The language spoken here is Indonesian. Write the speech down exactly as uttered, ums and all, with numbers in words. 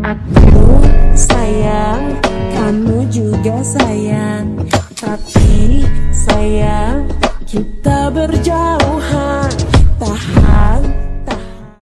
Aku sayang, kamu juga sayang, tapi sayang kita berjauh.